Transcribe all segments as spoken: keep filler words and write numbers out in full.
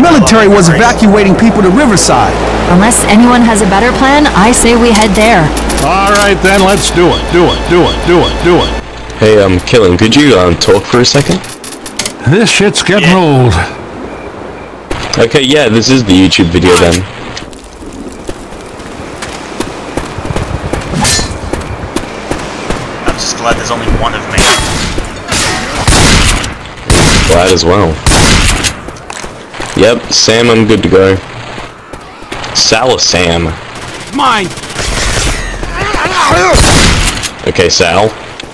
military was evacuating people to Riverside. Unless anyone has a better plan, I say we head there. All right, then, let's do it. Do it, do it, do it, do it. Hey, um, Killing, could you, um, talk for a second? This shit's getting Yeah. old. Okay, yeah, this is the YouTube video then. I'm just glad there's only one of me. Glad as well. Yep, Sam, I'm good to go. Sal or Sam? Mine. Okay, Sal.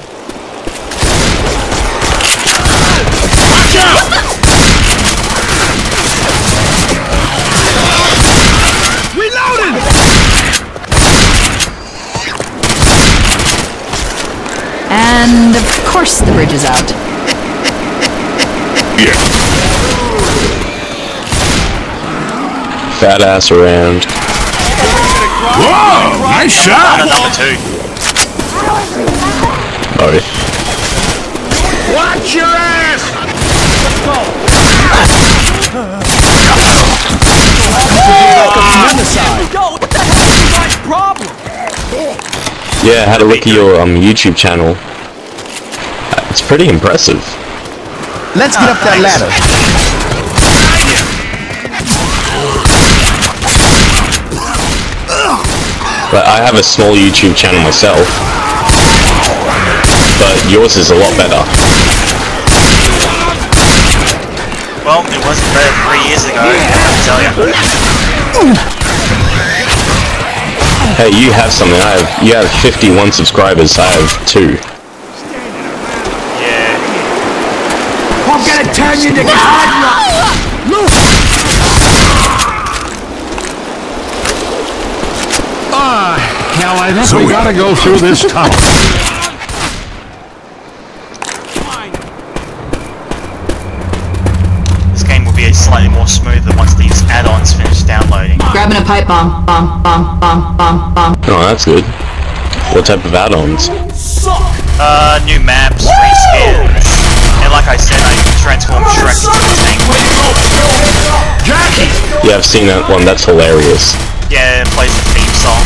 Watch out! Reloading. And of course the bridge is out. Fat ass around. Whoa! Nice shot! Number two. Sorry. Watch your ass! Yeah, I had a look at your um YouTube channel. Uh, It's pretty impressive. Let's get up that ladder. But I have a small YouTube channel myself. But yours is a lot better. Well, it wasn't better three years ago, I can tell you. Hey, you have something. I have. You have fifty-one subscribers. I have two. Yeah. I'm gonna turn you into Ah, hell, I think we gotta go through this tunnel. This game will be slightly more smoother once these add-ons finish downloading. Grabbing a pipe bomb. Bomb, bomb, bomb, bomb, bomb. Oh, that's good. What type of add-ons? Uh, new maps, reskins, and like I said, I transformed Shrek into a tank. Jackie! Yeah, I've seen that one. That's hilarious. Yeah, it plays the theme song.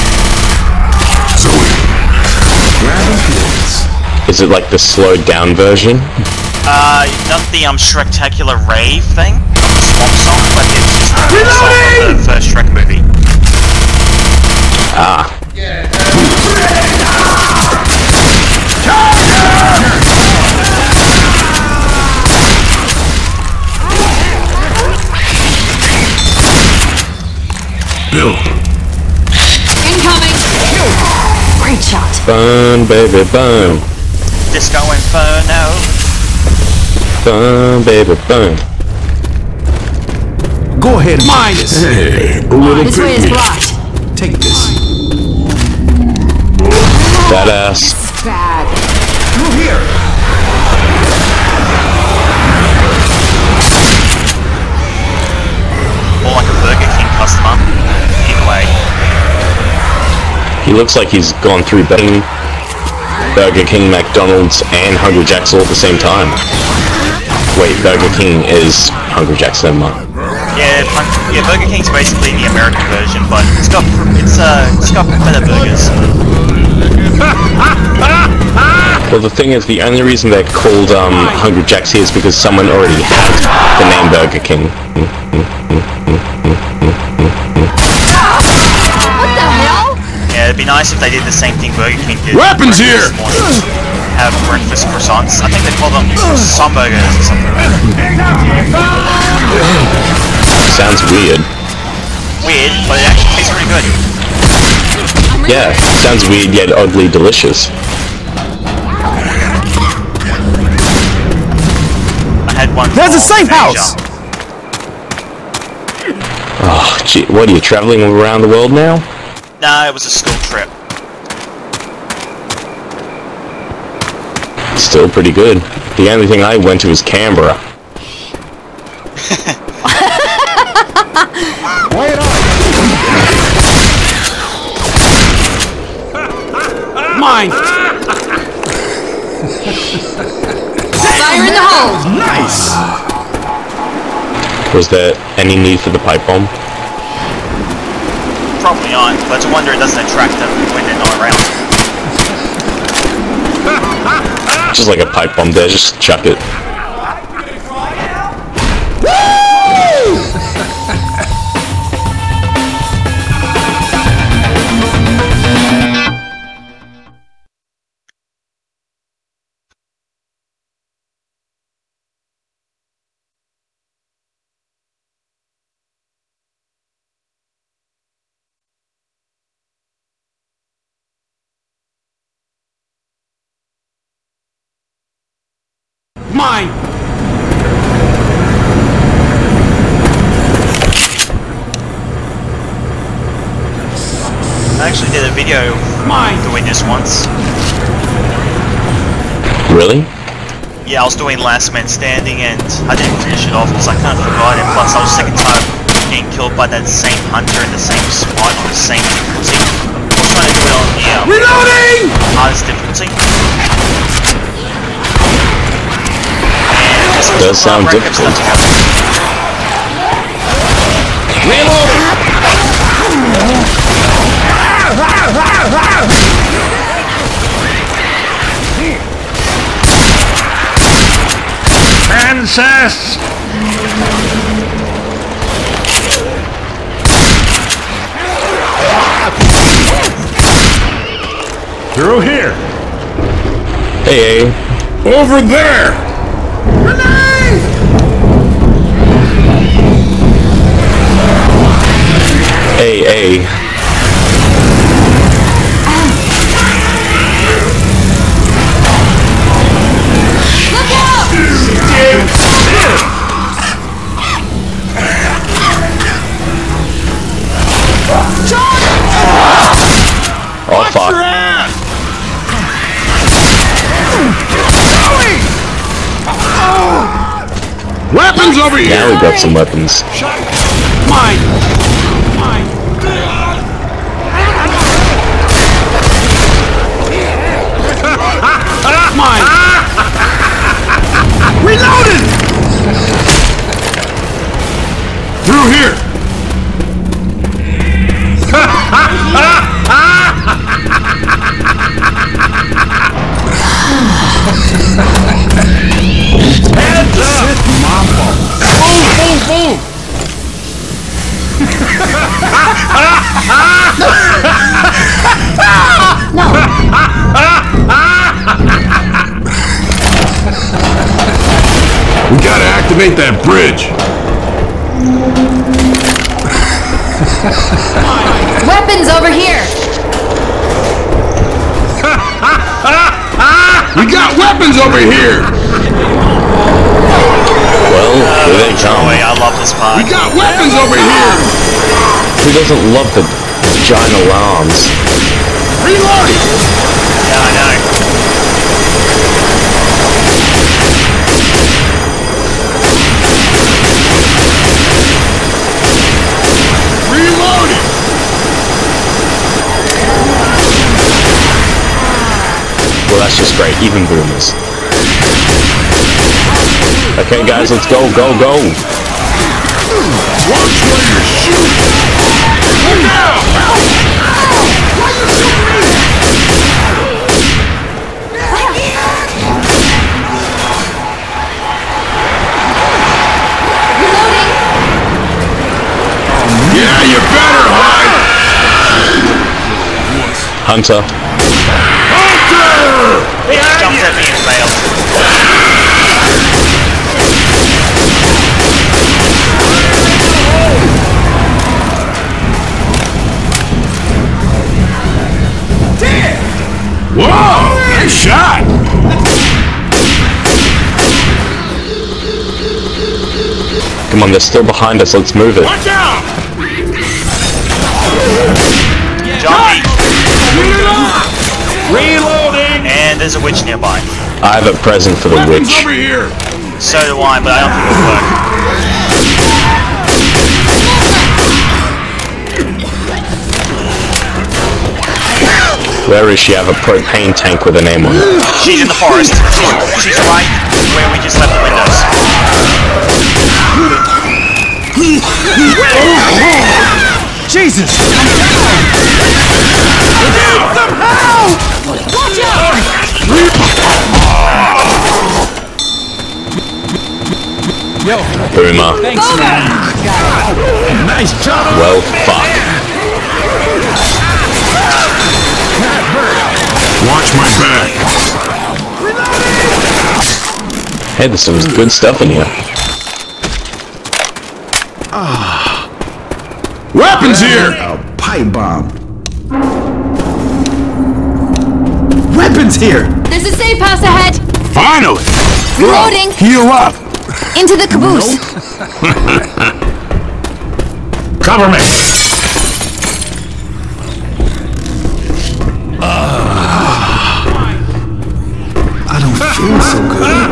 Is it like the slowed down version? Uh, not the um Shrektacular Rave thing, not the Swamp Song, but it's just the theme song from the first Shrek movie. Ah. Bill. Incoming! Great shot. Burn, baby, burn. Disco Inferno. Burn, baby, burn. Go ahead, mine this. Hey, a little This way is bit. blocked. Take this. That ass. Bad. Through here. More like a Burger King customer. Either way. He looks like he's gone through Bing, Burger King, McDonald's, and Hungry Jack's all at the same time. Wait, Burger King is Hungry Jack's, never mind. Yeah, Pun- yeah, Burger King's basically the American version, but it's got pr- it's uh it's got better burgers. Well, the thing is, the only reason they're called um, Hungry Jack's here is because someone already had the name Burger King. What the hell? Yeah, it'd be nice if they did the same thing Burger King did. Weapons here! this morning. Have breakfast croissants. I think they call them croissant burgers or something. Sounds weird. Weird, but it actually tastes pretty good. Yeah, sounds weird yet oddly delicious. I had one. There's a for safe Asia. house! Oh, gee, what are you, traveling around the world now? Nah, it was a school trip. Still pretty good. The only thing I went to was Canberra. Mine! Fire in the hole! Nice! Was there any need for the pipe bomb? Probably not, but it's a wonder it doesn't attract them when they're not around. Just like a pipe bomb there, just chuck it. Mine! I actually did a video Mine! doing this once. Really? Yeah, I was doing Last Man Standing and I didn't finish it off because I kind of forgot it, plus I was sick and tired of getting killed by that same hunter in the same spot on the same difficulty. I was trying to do it on the um, Reloading! hardest difficulty. Does sound difficult. Kansas! Through here! Hey, hey. Over there! Hey, hey. Oh, fuck. Weapons over here! Now we got some weapons. Mine! Mine! Mine! Reloaded! Through here! Heads up! Mambo! Boom, boom, boom! We gotta activate that bridge! Weapons over here! We got weapons over here! Well, here they come. Joey, I love this part. We got weapons over here! Who doesn't love the giant alarms? Reloading! Yeah, I know. Reloading! Well, that's just great. Even boomers. Okay, guys, let's go, go, go! Watch where you're shooting! Look out! Why you Yeah, you better hide! Hunter. Hunter! He just jumped at me and failed. Whoa! Nice shot! Come on, they're still behind us. Let's move it. Watch out! Jumpy. Reloading! And there's a witch nearby. I have a present for the Weapons witch. over here! So do I, but I don't think it'll work. Where is she? I have a propane tank with a name on it. She's in the forest. She's, she's right where we just left the windows. Jesus! Watch out! Yo, Boomer. thanks, man. Nice job. Well, fuck. Watch my back. Hey, there's some good stuff in here. Weapons here! A pipe bomb. Weapons here! There's a safe house ahead. Finally! Reloading. Heal up! Into the caboose. Cover me! I don't feel so good.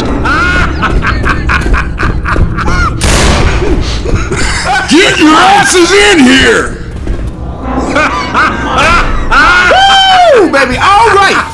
Get your asses in here! Woo, baby, all right!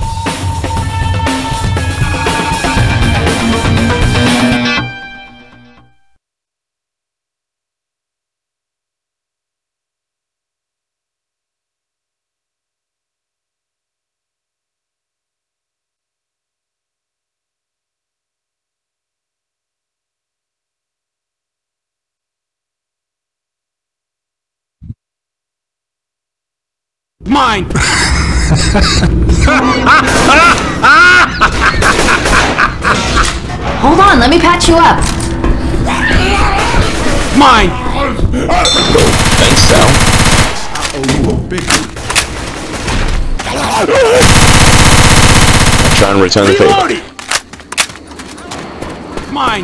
Mine! Hold on, let me patch you up. Mine! Thanks, Sal. Oh, you a big one. Try and return the favor. Reloading! Mine!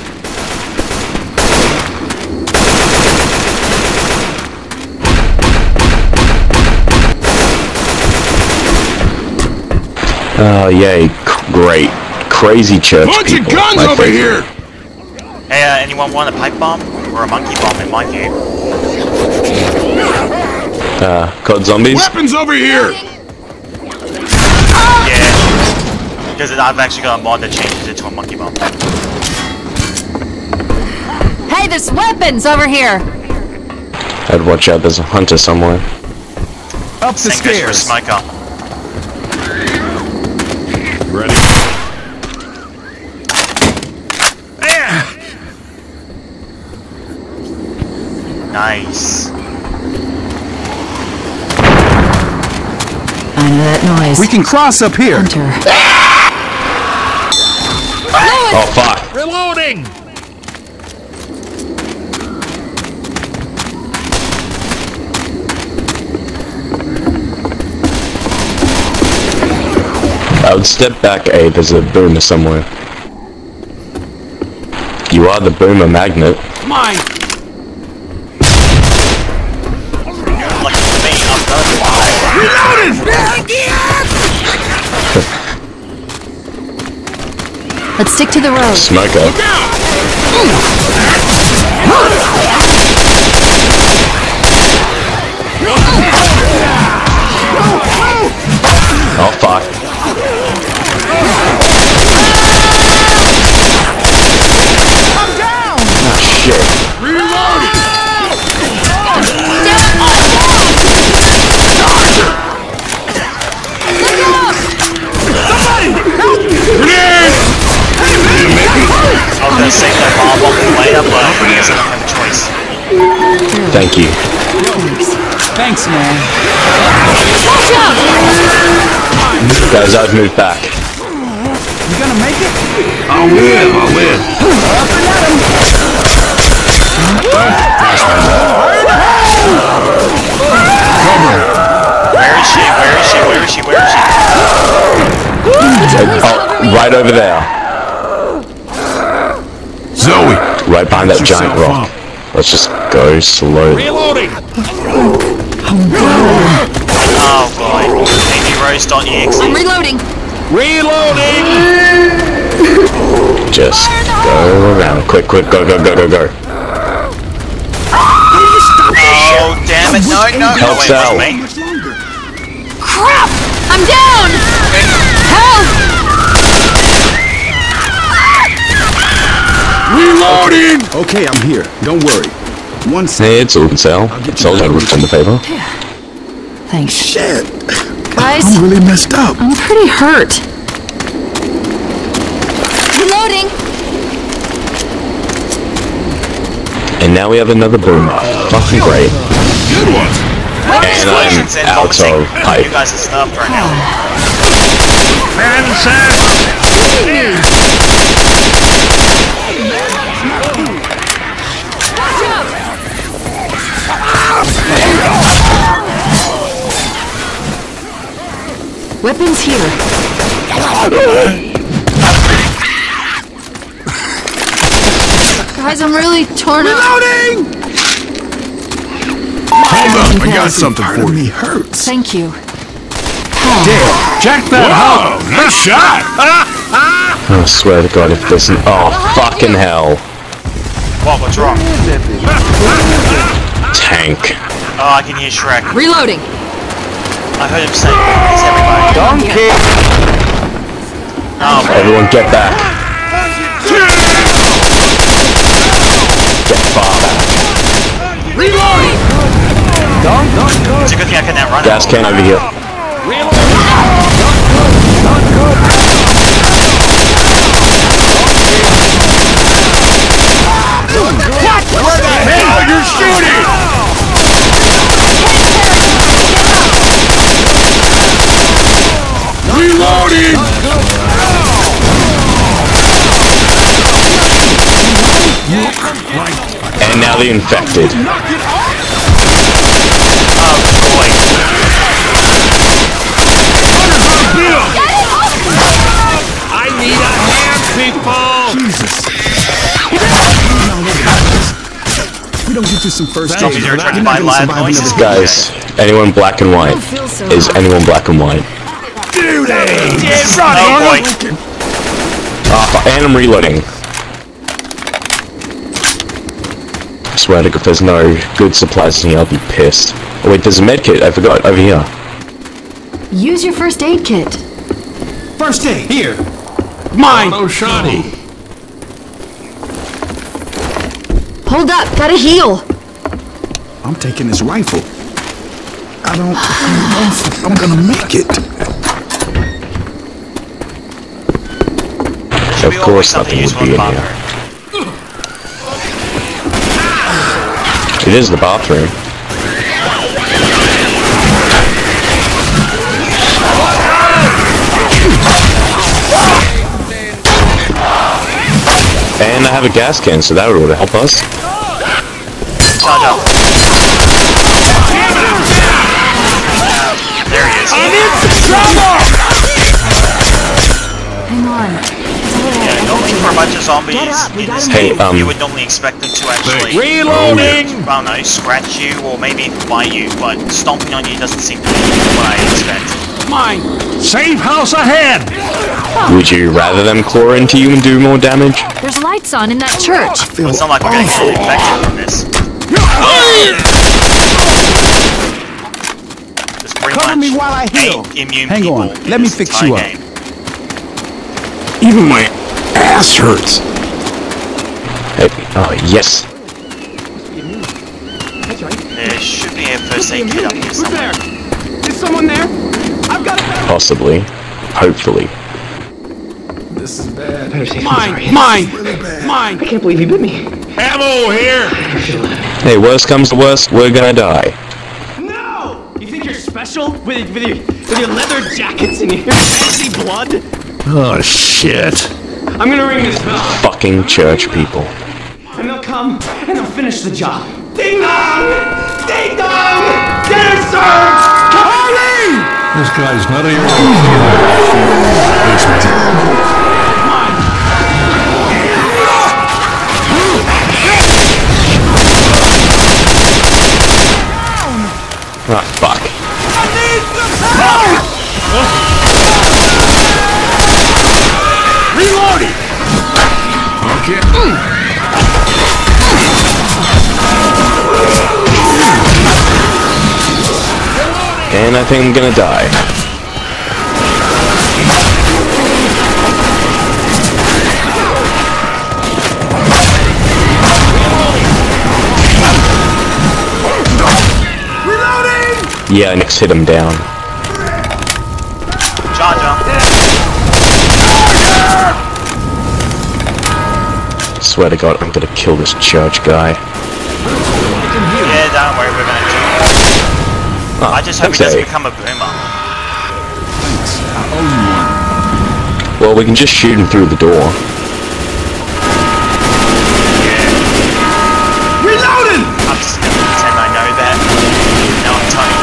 Oh, yay. C- Great. Crazy church Bunch people. of guns My over favorite. here! Hey, uh, anyone want a pipe bomb? Or a monkey bomb in my game? Uh, C O D Zombies? Weapons over here! Yeah. Because I've actually got a mod that changes it to a monkey bomb. Hey, there's weapons over here. I'd watch out, there's a hunter somewhere. Up the Same goes for a stairs. smoker. Ready? Nice. I know that noise. We can cross up here. Hunter. Oh, fuck. Reloading! I would step back, A, there's a boomer somewhere. You are the boomer magnet. Mine! Lucky for me, I'm gonna die. Let's stick to the road. Smoker. Oh, fuck. Oh, shit. Reloading! Grenade! I was gonna save that bomb bomb for later, but I guess I don't have a choice. Thank you. Thanks, man. Guys, I've moved back. You gonna make it? I'll live, I'll live. Where is she? Where is she? Where is she? Where is she? Oh, right over there. Zoe! Right behind that Get giant yourself rock. up. Let's just go slowly. Reloading! Oh boy. Amy Rose dot E X E. I'm reloading. Reloading! Just go around. Quick, quick, go, go, go, go, go. Oh damn it! No, no, no! Help Wait, Sal. wasn't me. Much longer. Crap! I'm down! Help! Reloading! Okay, I'm here. Don't worry. One second. Hey, it's all sale. It's all over from the favor. Thanks. Shit. Guys, I'm really messed up. I'm pretty hurt. Reloading. And now we have another boomer. Fucking great. Good ones. And I'm Explosions and out vomiting. of pipe. You guys are stuffed right now. Weapons here. Guys, I'm really torn up. Reloading! Hold up, I got something for me. Hurts. Thank you. Dale, jack that hoe. Nice shot. I swear to God, if this is... Oh, fucking hell. What? What's wrong? Tank. Oh, I can hear Shrek. Reloading. I heard him say, "It's everybody." Donkey. Oh, man. Everyone get back. Get far back. Reloading. It's a good thing I can now run. Gas can over here. Where the hell are you shooting? Reloading. And now the infected. Oh, boy. I need a hand, people! Jesus. We don't get to some first Zombies aid. are attracted You're by not loud gonna survive noises. another hit. Guys, anyone black and white? feel so Is anyone black and white? Do they? Oh, boy. Uh, and I'm reloading. I swear to God, if there's no good supplies in here, I'll be pissed. Oh wait, there's a med kit, I forgot, over here. Use your first aid kit. First aid. Here. Mine! Oh, shoddy. Hold up, gotta heal. I'm taking this rifle. I don't know if I'm gonna make it. There should Of be course always something nothing would useful be in the in bathroom. It is the bathroom. And I have a gas can, so that would help us. Charge up. There he is. Hang on. Yeah, normally for a bunch of zombies up, we in got this him. Hey, game, um, you would normally expect them to actually, Reloading! I don't know, scratch you or maybe bite you, but stomping on you doesn't seem to be what I expect. Mine! Safe house ahead! Would you rather them claw into you and do more damage? There's lights on in that church. Well, it's not like we're gonna get infected from this. There's pretty Cover much me while I heal. eight immune Hang people on, in let me this fix entire you up. game. Even my ass hurts. Hey, oh, yes. There should be a first aid kit up here Who's somewhere. there? Is someone there? I've got a Possibly. Hopefully. This is bad. Mine! Mine! Mine! I can't believe he bit me. Ammo here! Hey, worst comes to worst, we're gonna die. No! You think you're special? With, with, your, with your leather jackets and your fancy blood? Oh shit. I'm gonna ring this bell, Fucking church people. and they'll come, and they'll finish the job. Ding dong! Ding dong! Dinner served! Hurry! This guy's not here. Ah, fuck. Reloading. Okay. And I think I'm gonna die. Yeah, Nix hit him down. Charger. Swear to God, I'm gonna kill this church guy. Yeah, don't worry, we're gonna do it. Oh, I just hope he okay. doesn't become a boomer. Well, we can just shoot him through the door. Reloading! I'm just gonna pretend I know that. No, I'm Tony.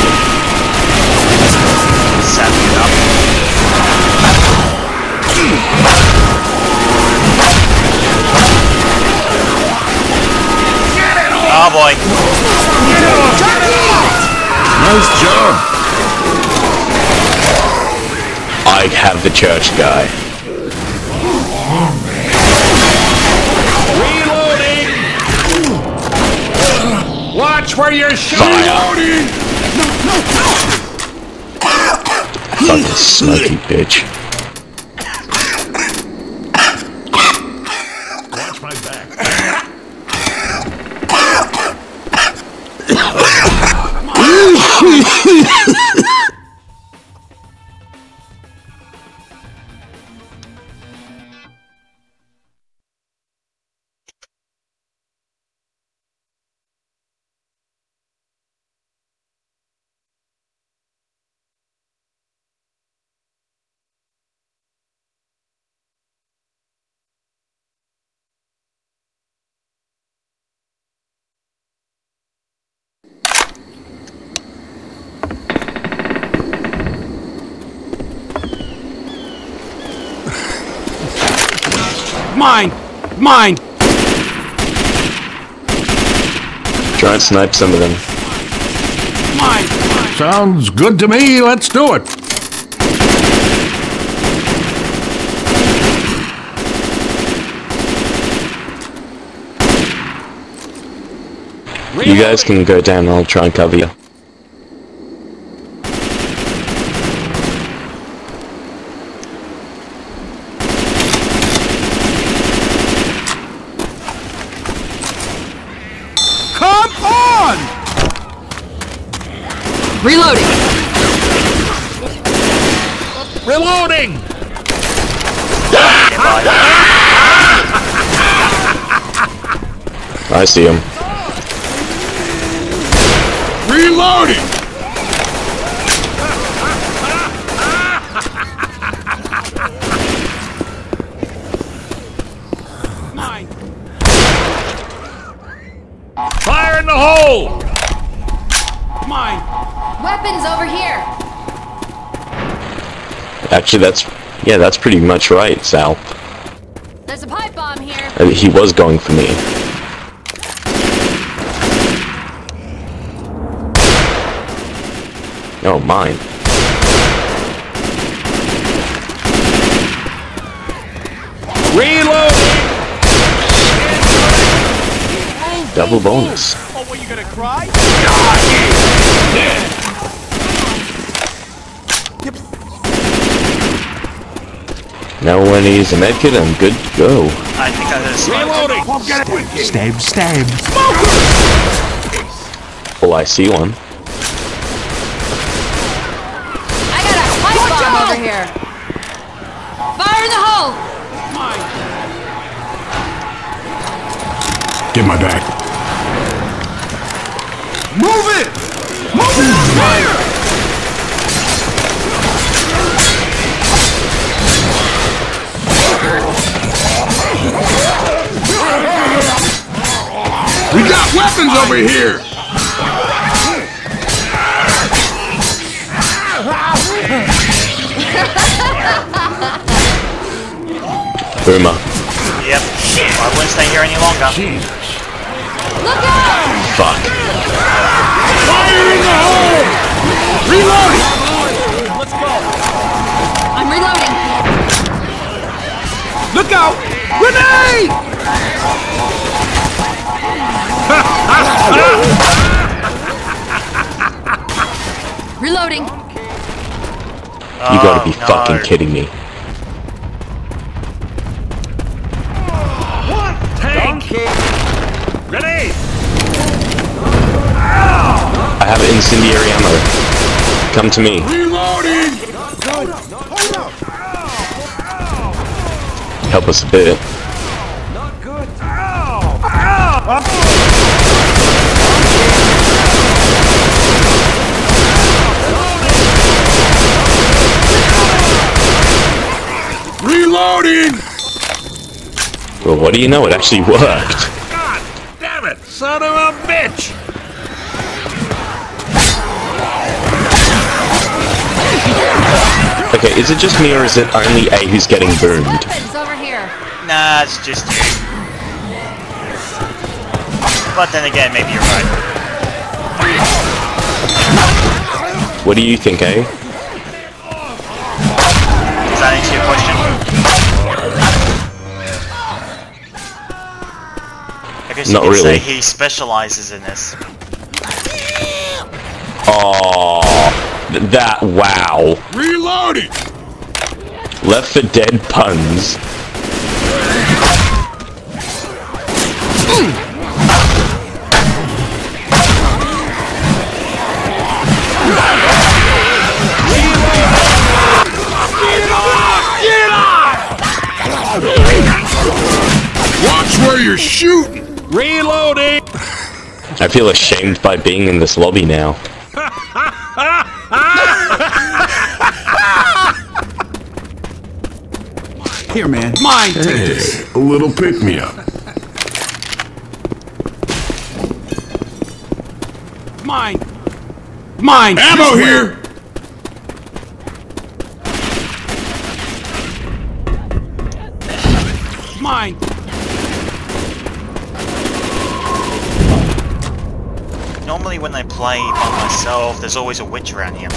Saddle it up. Oh boy. Nice job. I have the church guy. Reloading! Watch where you're shooting! Fire! Fucking smoky bitch. Watch my back. Mine! Mine! Try and snipe some of them. Mine! Sounds good to me. Let's do it. You guys can go down and I'll try and cover you. Come on! Reloading. Reloading! I see him. Reloading! Mine! Fire in the hole! Mine! Weapons over here. Actually, that's... yeah, that's pretty much right, Sal. There's a pipe bomb here. Uh, He was going for me. Oh, mine. Reloading! Double bonus. Oh, what, you gonna cry? Now when he's a medkit, I'm good to go. I think I heard a smoke. Reloading! Stab, stab. Oh, I see one. I got a pipe bomb over here. Fire in the hole. Get my back. Move it! Move it! Fire! We got weapons over here! Boomer. Yep. I won't stay here any longer. Look out! Fuck. Fire in the hole! Reloading! I'm reloading. Look out! Grenade! Reloading. You gotta be Oh, no. fucking kidding me. Tank! Grenade! I have incendiary ammo. Come to me. Reloading! Help us a bit. Reloading! Well, what do you know? It actually worked. God damn it, son of a bitch! Okay, is it just me or is it only A who's getting boomed? Weapons over here. Nah, it's just you. But then again, maybe you're right. What do you think, A? Does that answer your question? I guess you Not could really. say he specializes in this. Oh, that wow. Reloading! Left for Dead puns. Watch where you're shooting! Reloading! I feel ashamed by being in this lobby now. Here, man. Mine. Take this. Hey, a little pick-me-up. Mine. Mine. Ammo here! Mine. Normally when I play by myself, there's always a witch around here.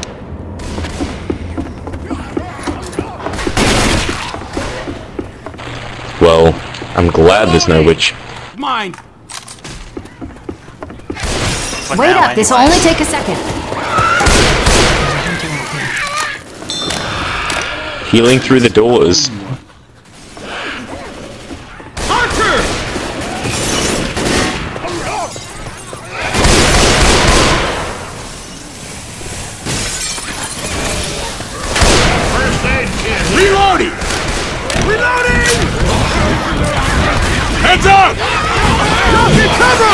Well, I'm glad there's no witch. Mine. For Wait now, up, this'll anyway. only take a second. Healing through the doors. Archer. First aid kit. Reloading! Reloading! Heads up! Drop your cover!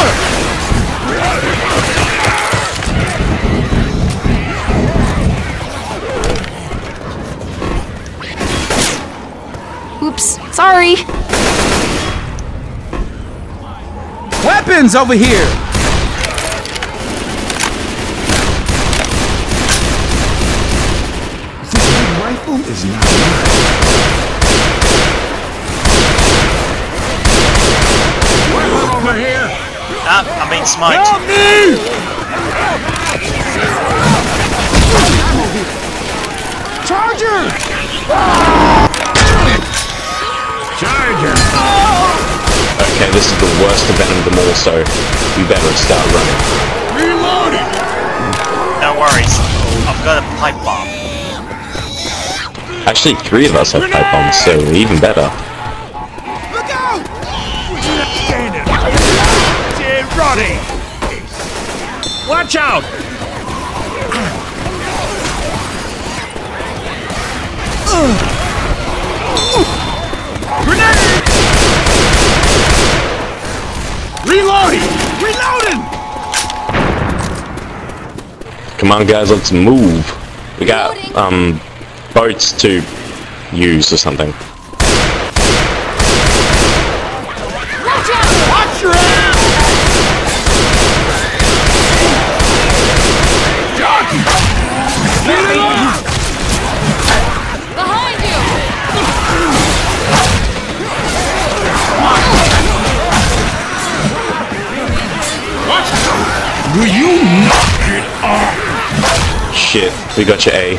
Oops, sorry. Weapons over here. This big rifle is not mine. Weapon over here! Ah, I'm being smoked. Help me! Charger. Charger! Okay, this is the worst event of them all, so we better start running. Reloading! No worries. I've got a pipe bomb. Actually, three of us have pipe bombs, so even better. Look out! Stand it! Get ready! Watch out! Grenade! Reloading! Reloading! Come on, guys, let's move. We got, um, boats to use or something. Watch out! Watch your ass! Jockey! Get it off! Behind you! What? Will you knock it off? Shit, we got your A.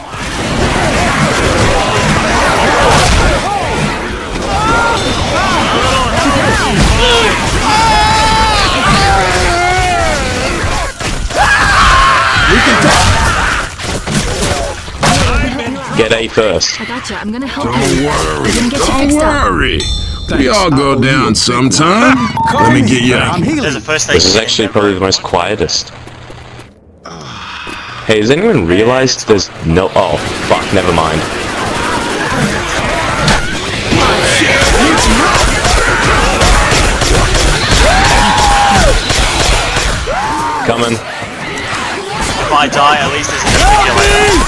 Get A first. I gotcha, I'm gonna help Don't you. worry, I'm gonna get you don't fixed up. worry. We all go down sometime. Let me get you I'm out. healing. There's a first aid This is kit in actually there. probably the most quietest. Hey, has anyone realized there's no... Oh, fuck, never mind. Coming. If I die, at least there's a defibrillator.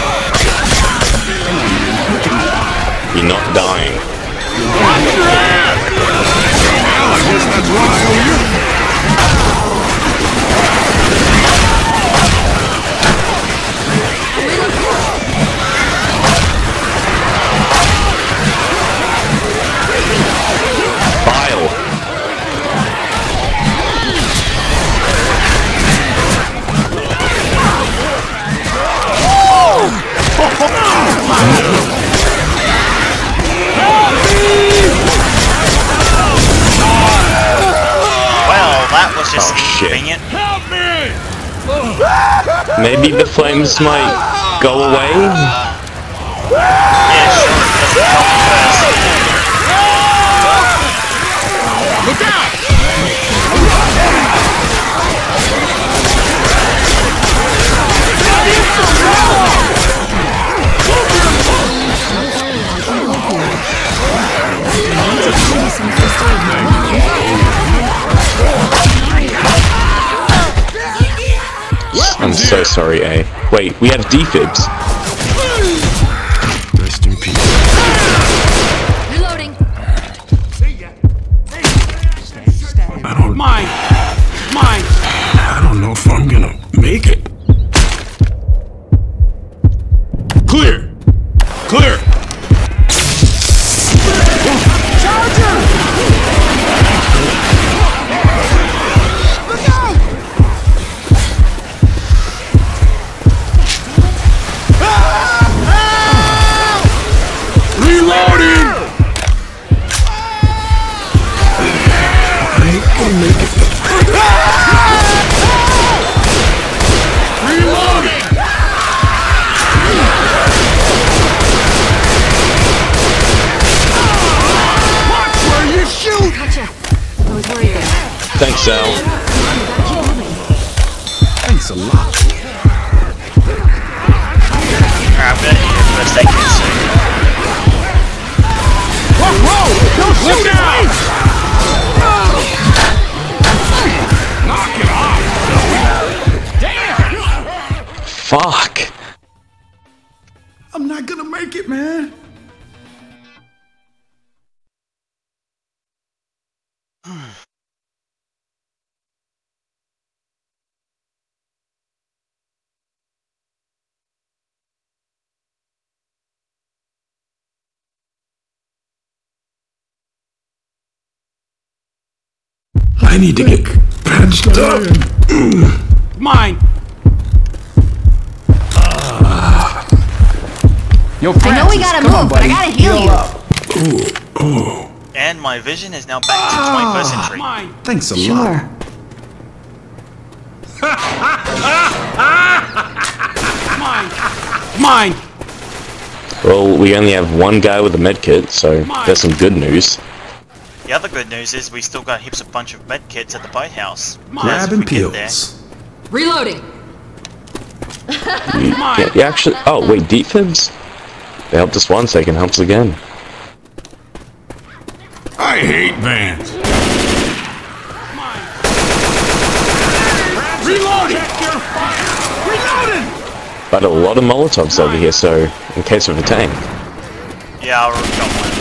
You're not dying. Watch your ass! Well, I guess that's what I owe you. Well, that was just oh, inconvenient. Help me! Maybe the flames might go away? Yeah, sure, it doesn't help me first. Look out! I'm so sorry, A. Wait, we have defibs. Rest in peace. Reloading. I don't... Mine! Mine! I don't know if I'm gonna make it. Clear! Clear! Thanks, Al. Thanks a lot. Alright, I'm gonna need a first aid kit soon. Whoa, whoa! Don't shoot out! Knock it off! Damn! Fuck! I'm not gonna make it, man. I need to get patched up. Mine! Yo, I know we gotta move, but I gotta heal you. Ooh, oh. And my vision is now back to twenty-first century. Mine! Thanks a Sure. lot. Mine! Mine! Well, we only have one guy with a medkit, so there's some good news. The other good news is we still got heaps of bunch of med kits at the boathouse. Grabbing pills. Reloading. Yeah, yeah, actually... Oh, wait, defibs? They helped us once, they can help us again. I hate vans. Reloading! Reloading! But a lot of Molotovs over here, so in case of a tank. Yeah, I already got one.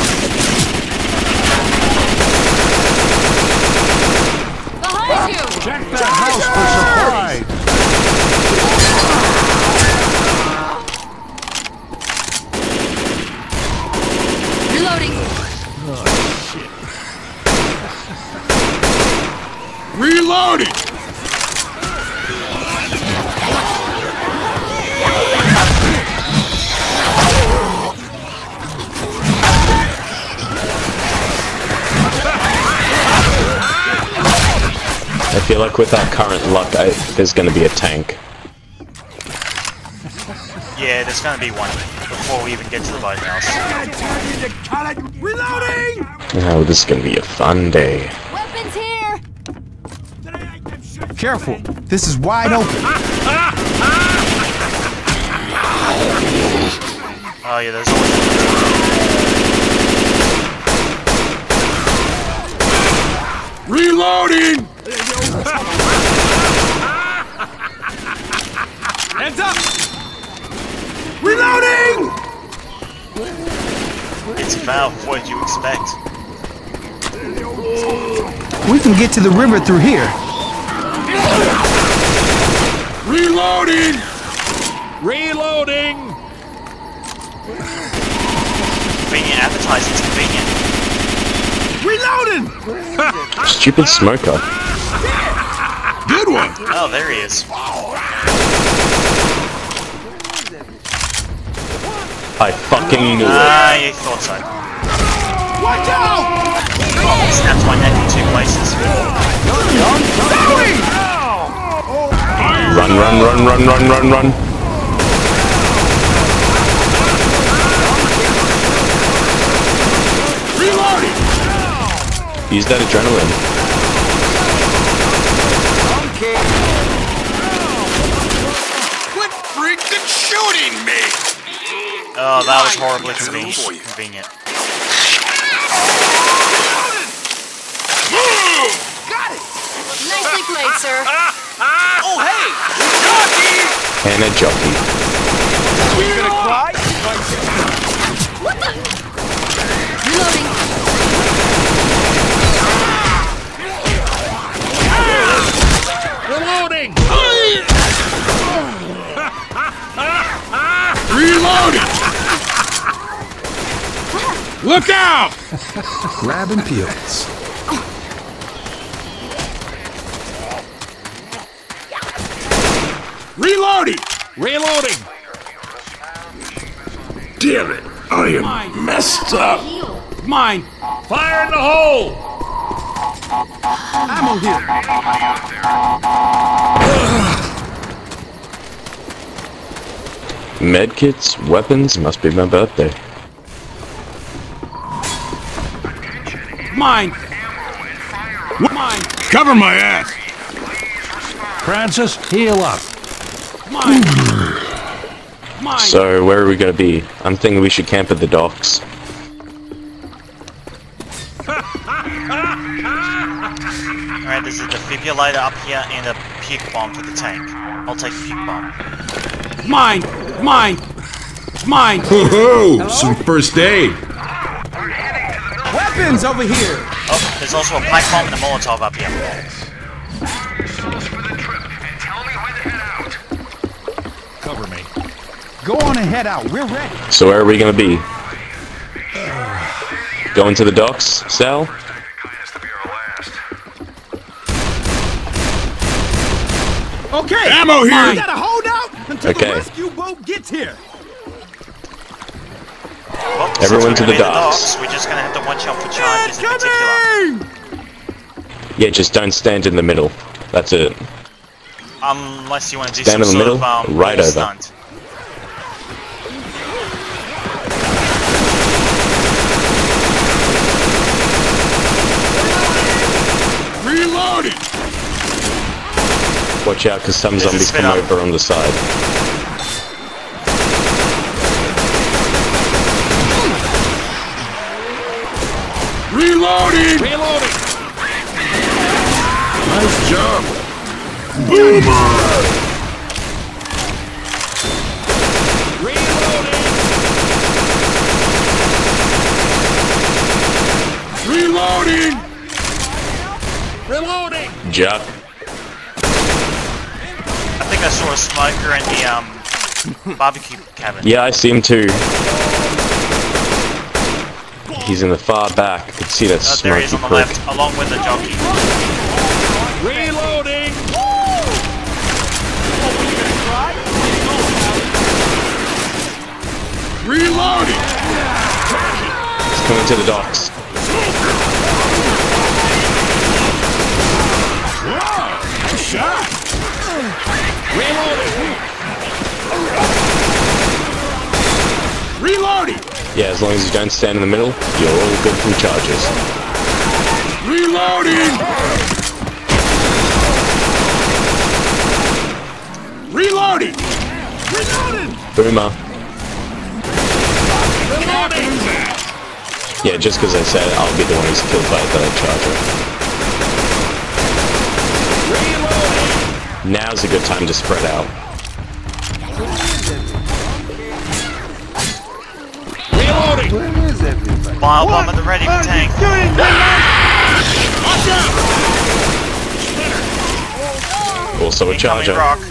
Behind you. Check that house for supplies. Reloading. Reloading! I feel like with our current luck, I, there's gonna be a tank. Yeah, there's gonna be one before we even get to the boathouse. Reloading! Oh, this is gonna be a fun day. Weapons here. Careful, this is wide open. Oh yeah, there's always... Reloading! Hands up! Reloading! It's Valve, what did you expect? We can get to the river through here. Reloading! Reloading! Convenient advertising's convenient. Reloading! Stupid smoker. Good one! Oh, there he is. I fucking knew it. Ah, you thought so. Watch out! Snapped my neck in two places. Run, run, run, run, run, run, run. Reloading! Use that adrenaline. Quit freaking shooting me! Oh, that was horribly convenient. convenient. Got it! Nicely played, sir. Oh, hey! Jockey! And a jockey. You gonna cry? What the? Reloading. Reloading! Reloading! Look out! Grabbing pills. Reloading! Reloading! Damn it! I am messed up. Mine! Fire in the hole! Ammo here. Medkits, weapons, must be my birthday. Mine! Mine! Cover my ass. Francis, heal up. Mine! Mine! So, where are we gonna be? I'm thinking we should camp at the docks. Alright, there's a defibrillator up here and a puke bomb for the tank. I'll take the puke bomb. Mine! Mine! Mine! Ho-ho! Some first aid. Weapons over here. Oh, there's also a pipe bomb and a Molotov up here. Cover me. Go on and head out. We're ready. So where are we gonna be? Going to the docks, Sal? Okay. Ammo here. We gotta hold out until Okay. the rescue boat gets here. Well, Everyone since to we're the gonna be in docks. We're just gonna have to watch out for charges in particular. Yeah, just don't stand in the middle. That's it. Unless you want to do Stand some in the sort middle, of um, right wall over. stunt. Reloading. Watch out, because some There's a zombies spin come up. over on the side. Reloading. Reloading! Nice job. Boomer. Reloading! Reloading. Reloading! Jack. I think I saw a smoker in the um barbecue cabin. Yeah, I see him too. He's in the far back. I can see that Oh, there he is smoky on the prick. left, along with the jockey. Reloading! Reloading. He's coming to the docks. Shot. Reloading! Reloading. Yeah, as long as you don't stand in the middle, you're all good from charges. Reloading. Reloading. Reloading. Boomer. Yeah, just because I said I'll be the one who's killed by the charger. Now's a good time to spread out. Reloading! Where is everybody? Bio bomb at the ready for tank. Watch out! Also a charger. Rock.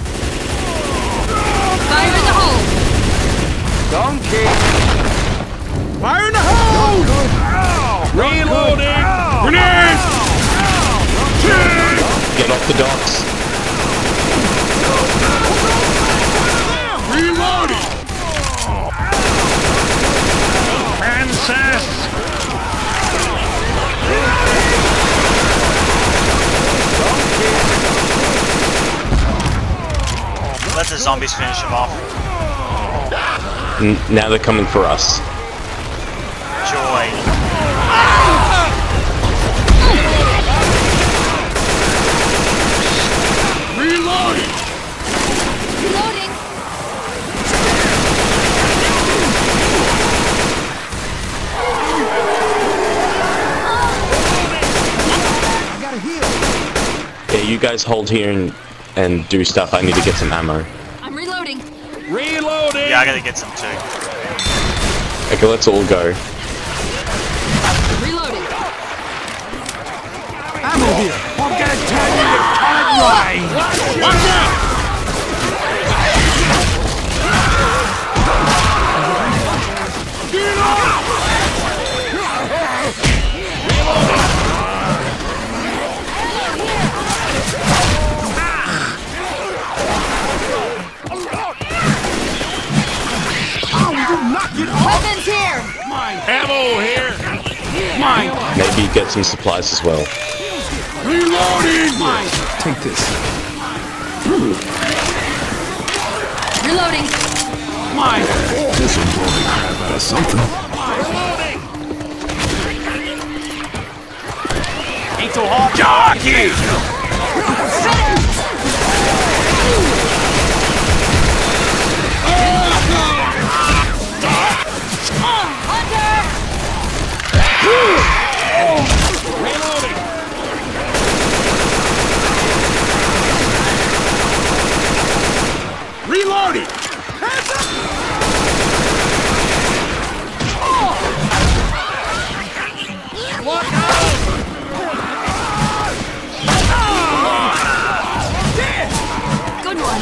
Fire in the hole! Donkey! Fire in the hole! Reloading! Grenade! Get off the docks. Reloading! Princess! Let the zombies finish him off. N now they're coming for us. Joy. Reloading! Reloading! Yeah, you guys hold here and, and do stuff. I need to get some ammo. I'm reloading. Reloading! Yeah, I gotta get some too. Okay, let's all go. Reloading. Ammo here! I'm gonna tell you you can't ride! Watch out! Get off! Weapons here! Ammo here! Mine! Maybe get some supplies as well. Reloading! Mine! Take this. Reloading. Mine! This will blow the crap out of something. Reloading! Ain't so hard. Jockey! Reloading! Reloading! Hands up! Look out! Good one.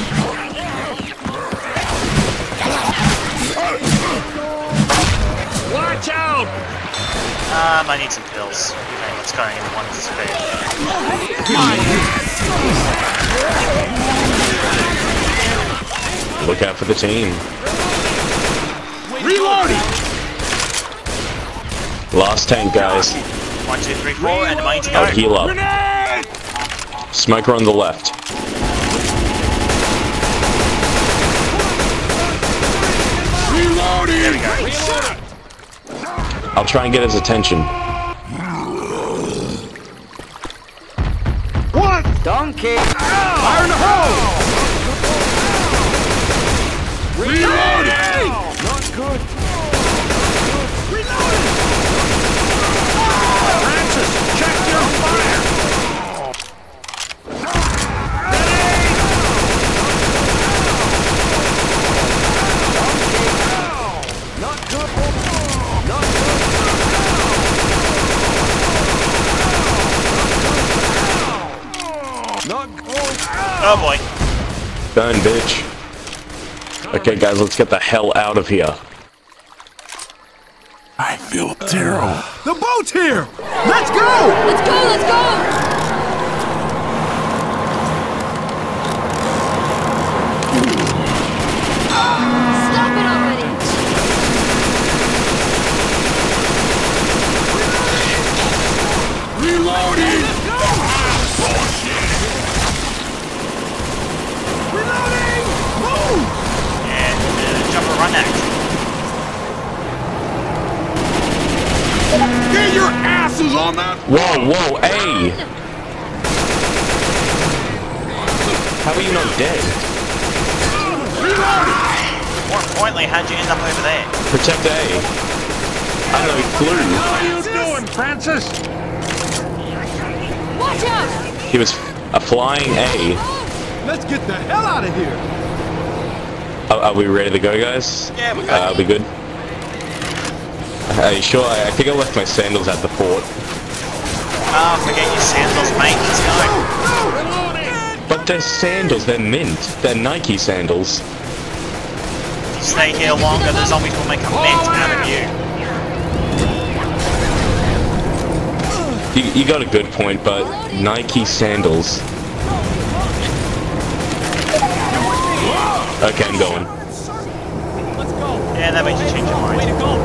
Watch out! Um, I need some pills. Okay, let's go in one speed. Look out for the team. Reloading! Last tank, guys. One, two, three, four, and money to go. I'll heal up. Grenade! Smoker on the left. Reloading! There we go. Reloading! I'll try and get his attention. One! Donkey! Fire in the hole! Reloading! Not good. Reloading! Francis, check your fire! Not good. Not good. Not good. Oh boy. Burn, bitch. Okay, guys, let's get the hell out of here. I feel terrible. The boat's here! Let's go! Let's go, let's go! Stop it already! Reloading! Reloading! Move! And uh, jump or run act. Get your asses on that! Whoa, whoa, hey! How are you not dead? Reloading! More importantly, how'd you end up over there? Protect A. I don't know, he flew. What are you doing, Francis? Watch out! He was a flying A. Let's get the hell out of here. Are, are we ready to go, guys? Yeah, we're good. Uh, are we good? Are you sure? I, I think I left my sandals at the fort. Ah, forget your sandals, mate. Let's go. But they're sandals, they're mint. They're Nike sandals. If you stay here longer, the zombies will make a mint out of you. You, you got a good point, but Nike sandals. Okay, I'm going. Yeah, that makes you change your mind.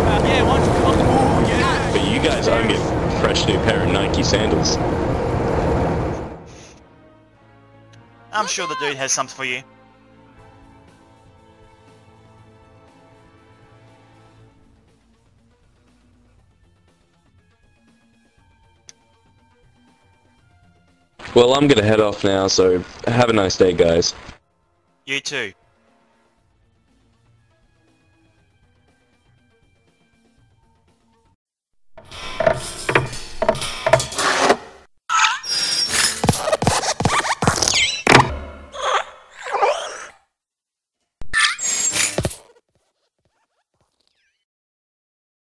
But you guys owe me a fresh new pair of Nike sandals. I'm sure the dude has something for you. Well, I'm gonna head off now, so have a nice day, guys. You too.